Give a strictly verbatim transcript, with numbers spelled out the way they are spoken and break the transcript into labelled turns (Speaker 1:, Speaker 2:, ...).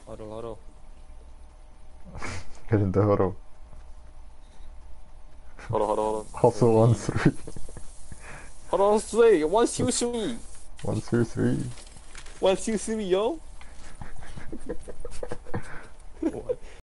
Speaker 1: Huddle, huddle.
Speaker 2: Get in the huddle.
Speaker 1: Huddle, huddle, huddle.
Speaker 2: Hustle one three.
Speaker 1: Huddle, three. One, two, three.
Speaker 2: One two three.
Speaker 1: One, two, three, yo.